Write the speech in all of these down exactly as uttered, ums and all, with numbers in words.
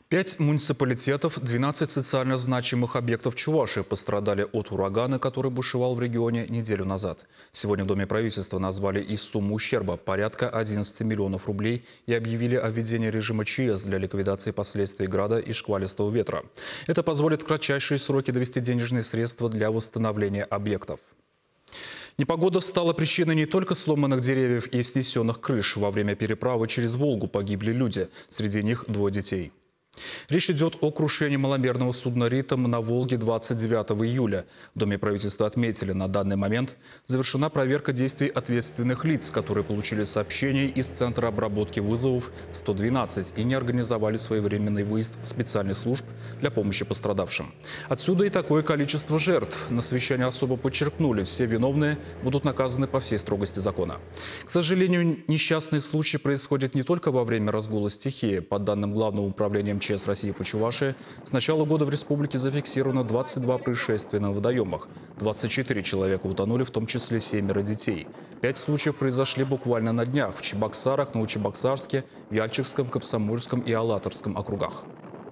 Пять муниципалитетов, двенадцать социально значимых объектов Чувашии пострадали от урагана, который бушевал в регионе неделю назад. Сегодня в Доме правительства назвали и сумму ущерба – порядка одиннадцати миллионов рублей и объявили о введении режима ЧС для ликвидации последствий града и шквалистого ветра. Это позволит в кратчайшие сроки довести денежные средства для восстановления объектов. Непогода стала причиной не только сломанных деревьев и снесенных крыш. Во время переправы через Волгу погибли люди, среди них двое детей. Речь идет о крушении маломерного судна «Ритм» на Волге двадцать девятого июля. В Доме правительства отметили, на данный момент завершена проверка действий ответственных лиц, которые получили сообщение из Центра обработки вызовов сто двенадцать и не организовали своевременный выезд специальных служб для помощи пострадавшим. Отсюда и такое количество жертв. На совещании особо подчеркнули, все виновные будут наказаны по всей строгости закона. К сожалению, несчастные случаи происходят не только во время разгула стихии. По данным Главного управления МЧС России по Чувашии, с начала года в республике зафиксировано двадцать два происшествия на водоемах. двадцать четыре человека утонули, в том числе семеро детей. Пять случаев произошли буквально на днях в Чебоксарах, Новочебоксарске, Вяльчикском, Комсомольском и Алатырском округах.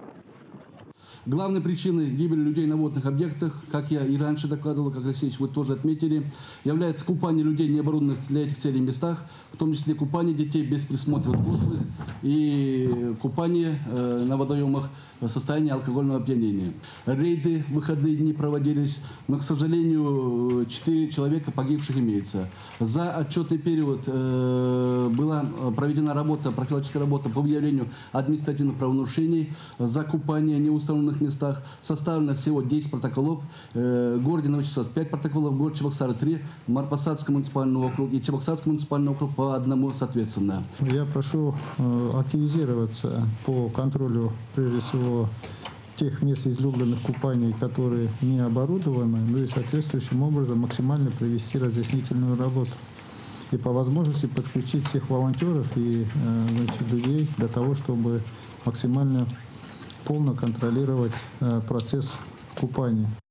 Главной причиной гибели людей на водных объектах, как я и раньше докладывал, как Алексей Ильич, вы тоже отметили, является купание людей в необорудованных для этих целей местах, в том числе купание детей без присмотра взрослых и купание э, на водоемах в состоянии алкогольного опьянения. Рейды в выходные дни проводились, но, к сожалению, четыре человека погибших имеется. За отчетный период э, была проведена работа, профилактическая работа по выявлению административных правонарушений за купание в неустановленных местах. Составлено всего десять протоколов. Э, в городе Новочебоксарск пять протоколов, в городе Чебоксары три, Марпасадский муниципальный округ и Чебоксарский муниципальный округ по одному соответственно. Я прошу э, активизироваться по контролю, прежде всего, тех мест излюбленных купаний, которые не оборудованы, ну и соответствующим образом максимально провести разъяснительную работу. И по возможности подключить всех волонтеров и э, значит, людей для того, чтобы максимально полно контролировать э, процесс купания.